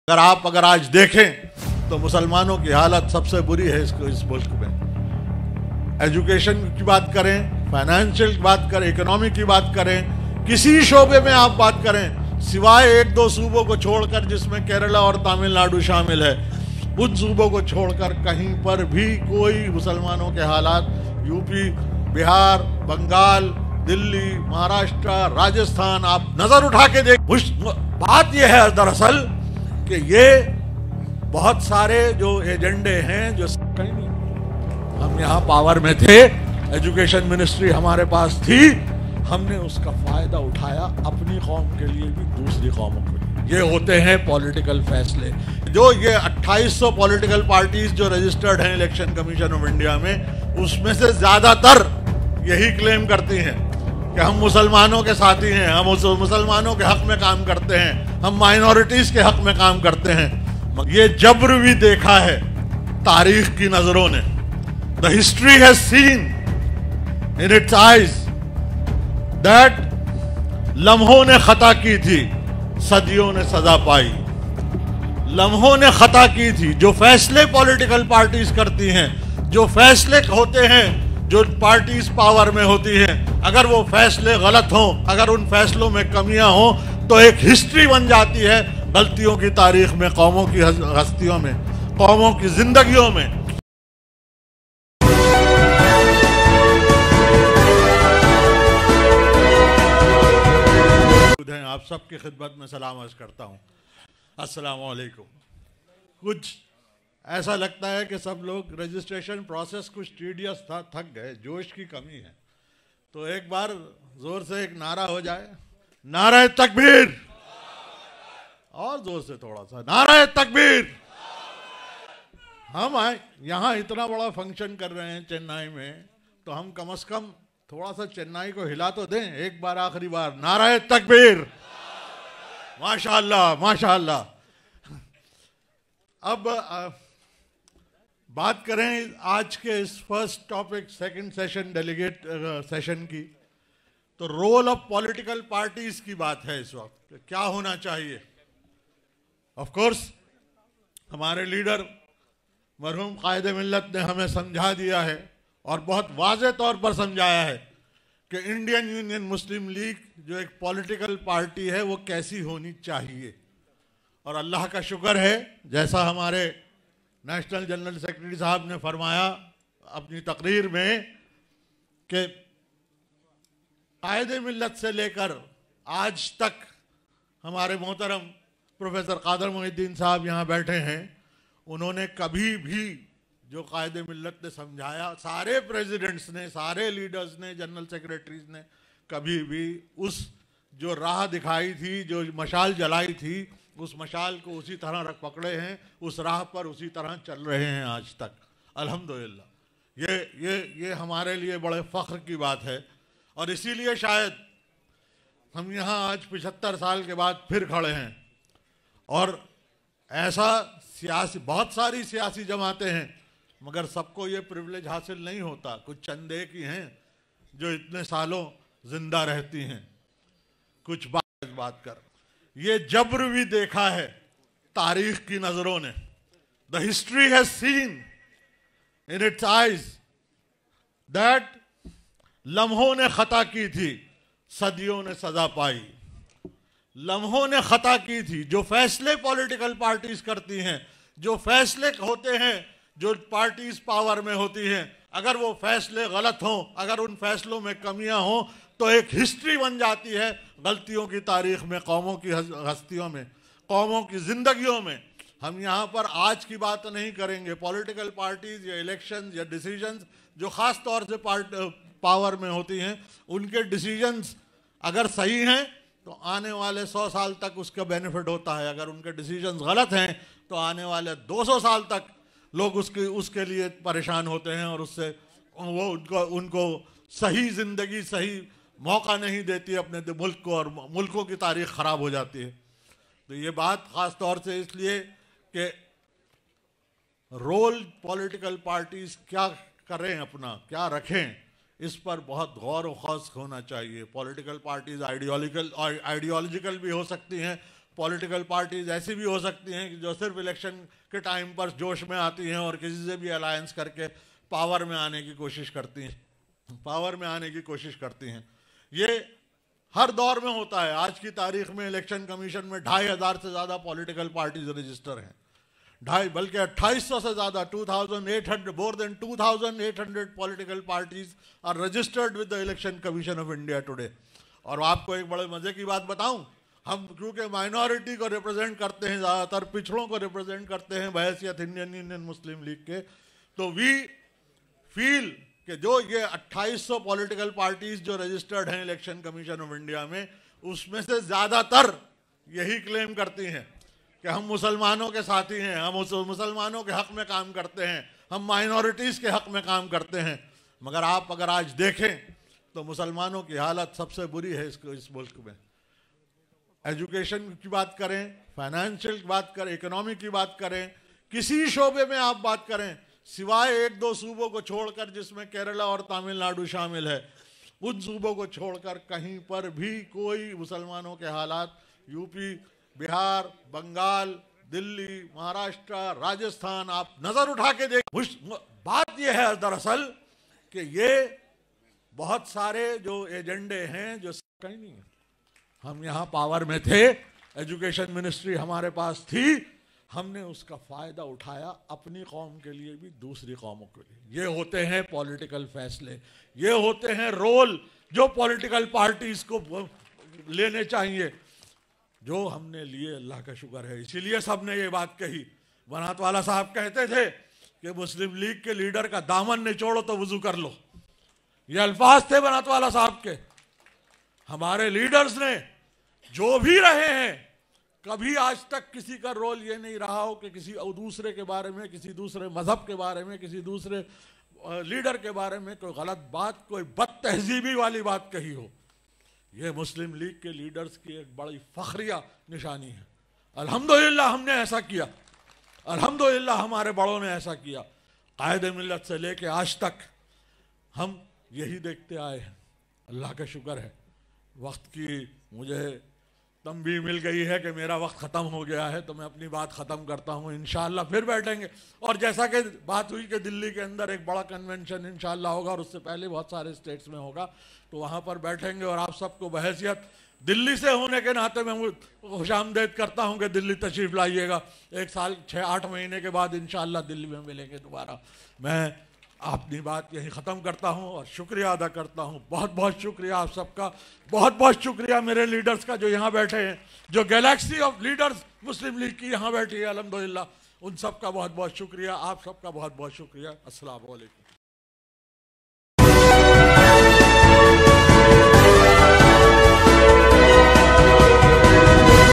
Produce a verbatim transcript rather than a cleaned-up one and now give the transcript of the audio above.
अगर आप अगर आज देखें तो मुसलमानों की हालत सबसे बुरी है इसको इस मुल्क में। एजुकेशन की बात करें, फाइनेंशियल की बात करें, इकोनॉमी की बात करें, किसी शोबे में आप बात करें, सिवाय एक दो सूबों को छोड़कर जिसमें केरला और तमिलनाडु शामिल है, उन सूबों को छोड़कर कहीं पर भी कोई मुसलमानों के हालात, यूपी, बिहार, बंगाल, दिल्ली, महाराष्ट्र, राजस्थान, आप नजर उठा के देख। बात यह है दरअसल कि ये बहुत सारे जो एजेंडे हैं जो कहीं नहीं, हम यहाँ पावर में थे, एजुकेशन मिनिस्ट्री हमारे पास थी, हमने उसका फायदा उठाया अपनी कौम के लिए भी, दूसरी कौमों के लिए। ये होते हैं पॉलिटिकल फैसले। जो ये अट्ठाईस सौ पॉलिटिकल पार्टीज जो रजिस्टर्ड हैं इलेक्शन कमीशन ऑफ इंडिया में, उसमें से ज्यादातर यही क्लेम करती हैं कि हम मुसलमानों के साथी हैं, हम मुसलमानों के हक में काम करते हैं, हम माइनॉरिटीज के हक में काम करते हैं। ये जब्र भी देखा है तारीख की नजरों ने। The history has seen in its eyes that लम्हों ने खता की थी, सदियों ने सजा पाई। लम्हों ने खता की थी। जो फैसले पॉलिटिकल पार्टीज करती हैं, जो फैसले होते हैं, जो पार्टीज पावर में होती हैं, अगर वो फैसले गलत हों, अगर उन फैसलों में कमियां हों, तो एक हिस्ट्री बन जाती है गलतियों की तारीख में, कौमों की हस्तियों में, कौमों की जिंदगियों में। आप सबकी खिदमत में सलाम अर्ज करता हूँ। अस्सलाम वालेकुम। कुछ ऐसा लगता है कि सब लोग रजिस्ट्रेशन प्रोसेस कुछ टीडियस था, थक गए, जोश की कमी है, तो एक बार जोर से एक नारा हो जाए, नारा तकबीर, और जोर से थोड़ा सा नारा तकबीर। हम आए यहाँ इतना बड़ा फंक्शन कर रहे हैं चेन्नई में, तो हम कम से कम थोड़ा सा चेन्नई को हिला तो दें एक बार, आखिरी बार, नारा तकबीर। माशाअल्लाह माशाअल्लाह। अब आ, बात करें आज के इस first topic, second session, delegate session की, तो रोल ऑफ पॉलिटिकल पार्टीज की बात है इस वक्त। क्या होना चाहिए? ऑफ कोर्स हमारे लीडर मरहूम कायदे मिल्लत ने हमें समझा दिया है और बहुत वाज़े तौर पर समझाया है कि इंडियन यूनियन मुस्लिम लीग जो एक पॉलिटिकल पार्टी है वो कैसी होनी चाहिए। और अल्लाह का शुक्र है, जैसा हमारे नेशनल जनरल सेक्रेटरी साहब ने फरमाया अपनी तकरीर में कि कायदे मिल्लत से लेकर आज तक हमारे मोहतरम प्रोफेसर कादर मोइनुद्दीन साहब यहाँ बैठे हैं, उन्होंने कभी भी जो कायदे मिल्लत ने समझाया, सारे प्रेसिडेंट्स ने, सारे लीडर्स ने, जनरल सेक्रेटरीज ने कभी भी उस जो राह दिखाई थी, जो मशाल जलाई थी, उस मशाल को उसी तरह रख पकड़े हैं, उस राह पर उसी तरह चल रहे हैं आज तक, अल्हम्दुलिल्लाह। ये ये ये हमारे लिए बड़े फ़ख्र की बात है। और इसीलिए शायद हम यहाँ आज पचहत्तर साल के बाद फिर खड़े हैं। और ऐसा सियासी, बहुत सारी सियासी जमातें हैं, मगर सबको ये प्रिविलेज हासिल नहीं होता। कुछ चंद एक ही हैं जो इतने सालों जिंदा रहती हैं। कुछ बात बात कर ये जब्र भी देखा है तारीख की नजरों ने। The history has seen in its eyes that लम्हों ने खता की थी, सदियों ने सजा पाई। लम्हों ने खता की थी। जो फैसले पॉलिटिकल पार्टीज करती हैं, जो फैसले होते हैं, जो पार्टीज पावर में होती हैं, अगर वो फैसले गलत हों, अगर उन फैसलों में कमियां हों, तो एक हिस्ट्री बन जाती है गलतियों की तारीख में, कौमों की हस्तियों में, कौमों की जिंदगियों में। हम यहाँ पर आज की बात नहीं करेंगे। पॉलिटिकल पार्टीज या इलेक्शंस या डिसीजंस जो ख़ास तौर से पार्ट पावर में होती हैं, उनके डिसीजंस अगर सही हैं तो आने वाले सौ साल तक उसका बेनिफिट होता है। अगर उनके डिसीजंस गलत हैं तो आने वाले दो सौ साल तक लोग उसके उसके लिए परेशान होते हैं, और उससे वो उनको उनको सही ज़िंदगी, सही मौका नहीं देती अपने मुल्क को, और मुल्कों की तारीख ख़राब हो जाती है। तो ये बात ख़ास तौर से इसलिए कि रोल पॉलिटिकल पार्टीज़ क्या करें, अपना क्या रखें, इस पर बहुत गौर व खौस होना चाहिए। पॉलिटिकल पार्टीज़ आइडियोलॉजिकल आइडियोलॉजिकल भी हो सकती हैं, पॉलिटिकल पार्टीज ऐसी भी हो सकती हैं कि जो सिर्फ इलेक्शन के टाइम पर जोश में आती हैं और किसी से भी अलायंस करके पावर में आने की कोशिश करती हैं पावर में आने की कोशिश करती हैं। ये हर दौर में होता है। आज की तारीख में इलेक्शन कमीशन में ढाई हजार से ज़्यादा पॉलिटिकल पार्टीज रजिस्टर हैं, ढाई बल्कि अट्ठाईस सौ से ज़्यादा two thousand eight hundred more than two thousand eight hundred political parties are registered with the election commission of India today. और आपको एक बड़े मज़े की बात बताऊं, हम क्योंकि माइनॉरिटी को रिप्रेजेंट करते हैं, ज़्यादातर पिछड़ों को रिप्रेजेंट करते हैं बहैसियत इंडियन यूनियन मुस्लिम लीग के, तो वी फील कि जो ये अट्ठाईस सौ पॉलिटिकल पार्टीज जो रजिस्टर्ड हैं इलेक्शन कमीशन ऑफ इंडिया में, उसमें से ज़्यादातर यही क्लेम करती हैं कि हम मुसलमानों के साथी हैं, हम मुसलमानों के हक में काम करते हैं, हम माइनॉरिटीज़ के हक में काम करते हैं। मगर आप अगर आज देखें तो मुसलमानों की हालत सबसे बुरी है इसको इस मुल्क में। एजुकेशन की बात करें, फाइनेंशियल की बात करें, इकोनॉमी की बात करें, किसी शोबे में आप बात करें, सिवाय एक दो सूबों को छोड़कर जिसमें केरला और तमिलनाडु शामिल है, उन सूबों को छोड़कर कहीं पर भी कोई मुसलमानों के हालात, यूपी, बिहार, बंगाल, दिल्ली, महाराष्ट्र, राजस्थान, आप नजर उठा के देख। बात यह है दरअसल कि ये बहुत सारे जो एजेंडे हैं जो कहीं नहीं है। हम यहाँ पावर में थे, एजुकेशन मिनिस्ट्री हमारे पास थी, हमने उसका फायदा उठाया अपनी कौम के लिए भी, दूसरी कौमों के लिए। ये होते हैं पॉलिटिकल फैसले, ये होते हैं रोल जो पॉलिटिकल पार्टीज को लेने चाहिए, जो हमने लिए। अल्लाह का शुक्र है, इसीलिए सबने ये बात कही। बनात वाला साहब कहते थे कि मुस्लिम लीग के लीडर का दामन निचोड़ो तो वुजू कर लो, ये अल्फाज थे बनात वाला साहब के। हमारे लीडर्स ने जो भी रहे हैं, कभी आज तक किसी का रोल ये नहीं रहा हो कि किसी दूसरे के बारे में, किसी दूसरे मजहब के बारे में, किसी दूसरे लीडर के बारे में कोई गलत बात, कोई बदतहजीबी वाली बात कही हो। ये मुस्लिम लीग के लीडर्स की एक बड़ी फखरिया निशानी है। अल्हम्दुलिल्लाह हमने ऐसा किया, अल्हम्दुलिल्लाह हमारे बड़ों ने ऐसा किया। कायदे मिल्लत से लेके आज तक हम यही देखते आए हैं। अल्लाह का शुक्र है, वक्त की मुझे तंबीह मिल गई है कि मेरा वक्त ख़त्म हो गया है, तो मैं अपनी बात ख़त्म करता हूँ। इंशाअल्लाह फिर बैठेंगे, और जैसा कि बात हुई कि दिल्ली के अंदर एक बड़ा कन्वेंशन इंशाअल्लाह होगा, और उससे पहले बहुत सारे स्टेट्स में होगा, तो वहाँ पर बैठेंगे और आप सबको बहैसियत दिल्ली से होने के नाते मैं खुशामदेद करता हूँ कि दिल्ली तशरीफ़ लाइएगा। एक साल छः आठ महीने के बाद इंशाअल्लाह दिल्ली में मिलेंगे दोबारा। मैं अपनी बात यहीं ख़त्म करता हूँ और शुक्रिया अदा करता हूँ। बहुत बहुत शुक्रिया आप सबका, बहुत बहुत शुक्रिया मेरे लीडर्स का जो यहाँ बैठे हैं, जो galaxy of leaders Muslim League की यहाँ बैठी है अल्हम्दुलिल्लाह, उन सब का बहुत बहुत शुक्रिया। आप सबका बहुत बहुत शुक्रिया। अस्सलाम वालेकुम।